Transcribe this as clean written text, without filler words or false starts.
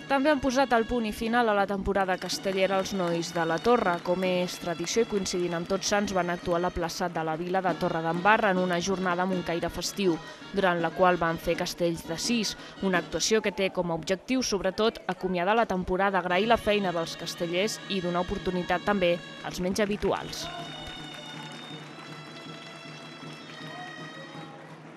També han posat el punt i final a la temporada castellera els nois de la Torre. Com és tradició i coincidint amb Tots Sants, van actuar a la plaça de la Vila de Torredembarra en una jornada amb un caire festiu, durant la qual van fer castells de 6, una actuació que té com a objectiu, sobretot, acomiadar la temporada, agrair la feina dels castellers i donar oportunitat també als menys habituals.